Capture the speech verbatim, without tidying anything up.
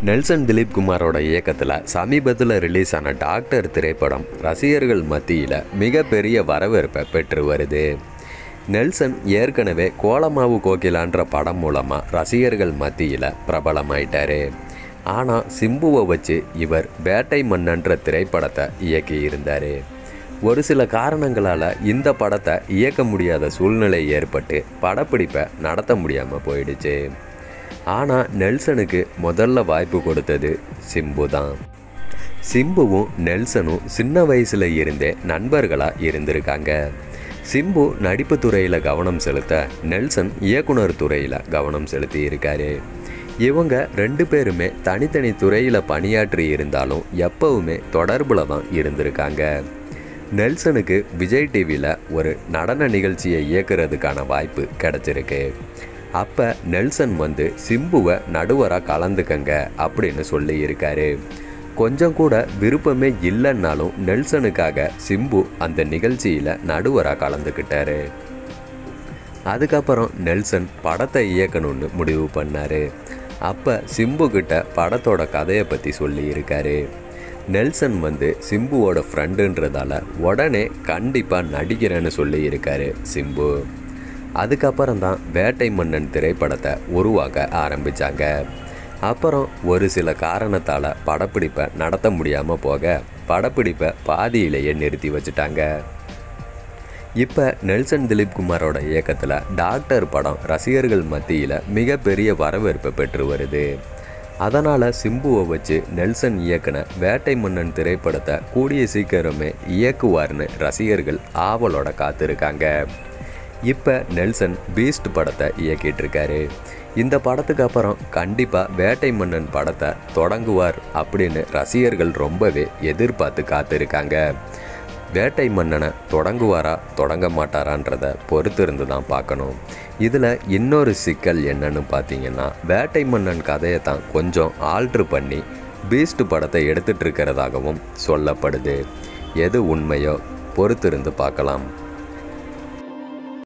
Nelson Dilip குமாரோட இயக்கத்தில் சமீபத்தில் release ஆன டாக்டர் திரைப்படம் ரசிகர்கள் மத்தியில் மிகப்பெரிய வரவேற்பை பெற்று வருது. நெல்சன் ஏற்கனவே கோலமாவு கோகிலான்ற படம் மூலமாக ரசிகர்கள் மத்தியில் பிரபலமாயிட்டார். ஆனால் சிம்புவை வச்சு இவர் வேட்டை மன்னன்ற திரைப்படத்தை இயக்கியிருந்தார். ஒரு சில காரணங்களால் இந்த படத்தை இயக்க முடியாத சூழ்நிலை ஏற்பட்டு படப்பிடிப்பை நடத்த முடியாமல் போயிடுச்சு. ஆனால் நெல்சனுக்கு முதல்ல வாய்ப்பு கொடுத்தது சிம்பு தான். சிம்புவும் நெல்சனும் சின்ன வயசில் இருந்தே நண்பர்களாக இருந்திருக்காங்க. சிம்பு நடிப்பு துறையில் கவனம் செலுத்த நெல்சன் இயக்குனர் துறையில் கவனம் செலுத்தி இருக்காரு. இவங்க ரெண்டு பேருமே தனித்தனி துறையில் பணியாற்றி இருந்தாலும் எப்பவுமே தொடர்பில் தான் இருந்திருக்காங்க. நெல்சனுக்கு விஜய் டிவியில் ஒரு நடன நிகழ்ச்சியை இயக்குறதுக்கான வாய்ப்பு கிடச்சிருக்கு. அப்போ நெல்சன் வந்து சிம்புவை நடுவராக கலந்துக்கங்க அப்படின்னு சொல்லி இருக்காரு. கொஞ்சம் கூட விருப்பமே இல்லைன்னாலும் நெல்சனுக்காக சிம்பு அந்த நிகழ்ச்சியில் நடுவராக கலந்துக்கிட்டாரு. அதுக்கப்புறம் நெல்சன் படத்தை இயக்கணும்னு முடிவு பண்ணார். அப்போ சிம்பு கிட்ட படத்தோட கதையை பற்றி சொல்லி இருக்காரு. நெல்சன் வந்து சிம்புவோட ஃப்ரெண்டுன்றதால உடனே கண்டிப்பாக நடிக்கிறேன்னு சொல்லி இருக்காரு சிம்பு. அதுக்கப்புறம் தான் வேட்டை மன்னன் திரைப்படத்தை உருவாக்க ஆரம்பித்தாங்க. அப்புறம் ஒரு சில காரணத்தால் படப்பிடிப்பை நடத்த முடியாமல் போக படப்பிடிப்பை பாதியிலேயே நிறுத்தி வச்சுட்டாங்க. இப்போ நெல்சன் திலீப் குமாரோட இயக்கத்தில் டாக்டர் படம் ரசிகர்கள் மத்தியில் மிகப்பெரிய வரவேற்பை பெற்று வருது. அதனால் சிம்புவை வச்சு நெல்சன் இயக்குன வேட்டை மன்னன் திரைப்படத்தை கூடிய சீக்கிரமே இயக்குவார்னு ரசிகர்கள் ஆவலோட காத்திருக்காங்க. இப்போ நெல்சன் பீஸ்ட் படத்தை இயக்கிட்டு இருக்காரு. இந்த படத்துக்கு அப்புறம் கண்டிப்பாக வேட்டை மன்னன் படத்தை தொடங்குவார் அப்படின்னு ரசிகர்கள் ரொம்பவே எதிர்பார்த்து காத்திருக்காங்க. வேட்டை மன்னனை தொடங்குவாரா தொடங்க மாட்டாரான்றதை பொறுத்திருந்து தான் பார்க்கணும். இதில் இன்னொரு சிக்கல் என்னன்னு பார்த்தீங்கன்னா, வேட்டை மன்னன் கதையை தான் கொஞ்சம் ஆல்ட்ரு பண்ணி பீஸ்ட் படத்தை எடுத்துகிட்டு இருக்கிறதாகவும் சொல்லப்படுது. எது உண்மையோ பொறுத்திருந்து பார்க்கலாம்.